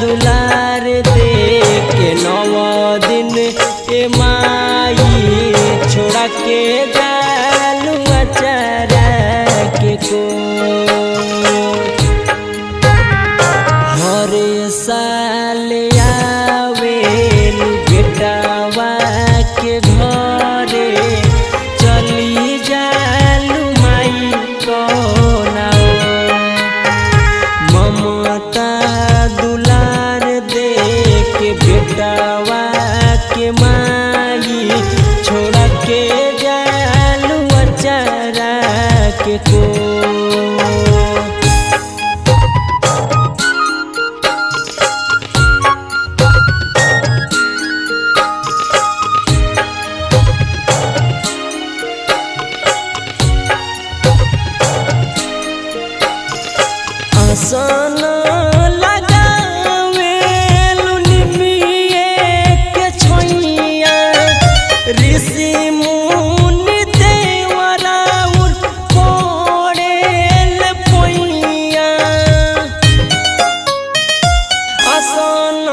दुलार दे के 9 दिन ए माई छोड़ा के जालू अचारा के को हर साल आवेलू बेटावा के घरे चली जालू माई कोना ममता दुलार दे के बेटावा के माई छोड़ा के जालू अचारा के को आसन लगावेलू निमिये के छोइया ऋषि मुनि देवरा पड़ेल पोइया आसन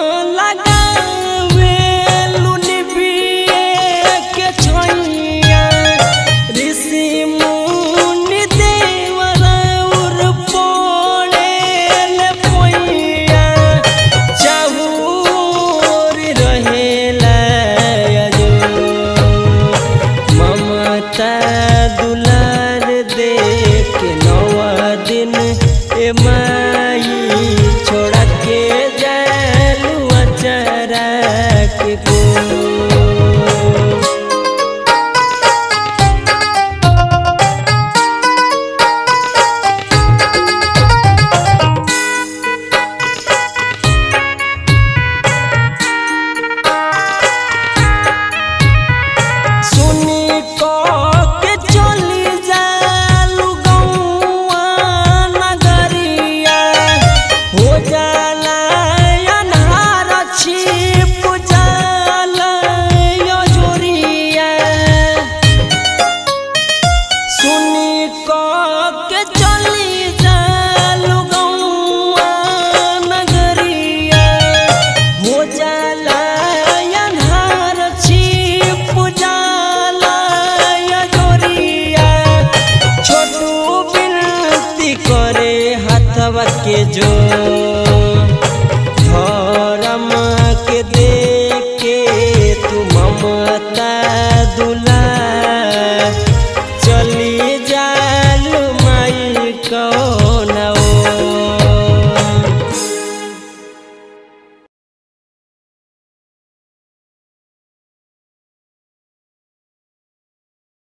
लगावेलू निमिये के छोइया ऋषि मुनि देवरा दुलार दे के 9 दिन ए माई छोड़ा के जालू अचारा के को सुनी को करे हाथवा के जो